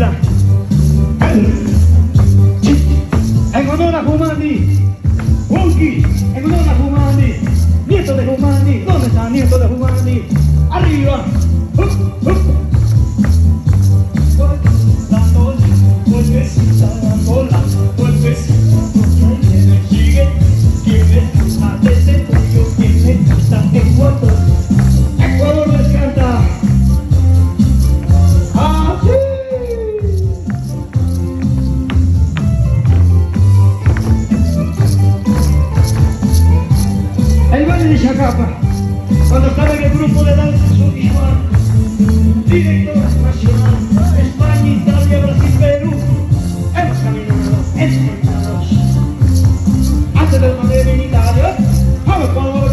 Esa. En honor a Jumandi, Unki, en honor a Jumandi, nieto de Jumandi, ¿dónde está nieto de Jumandi? Arriba. Vuelvecita la cola, vuelvecita porque me sigue, que me gusta desde el cuello, que me gusta Ecuador. Ecuador les canta. ¡Así! El baile de Chacapa, cuando estaba en el grupo de danza audiovisual, director nacional, España, Italia, Brasil, Perú, hemos caminado, antes del Madrid en Italia, vamos por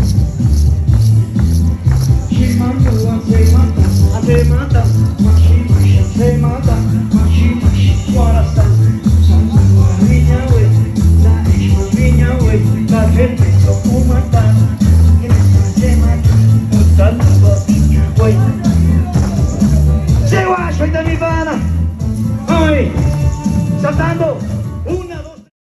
Shimano, se mata, Mashi, se mata, Mashi, Suarasta, Viña, güey, la Viña, güey, la gente lo fuma tan, se mata, güey. Se guacho de mi pana, ay, saltando.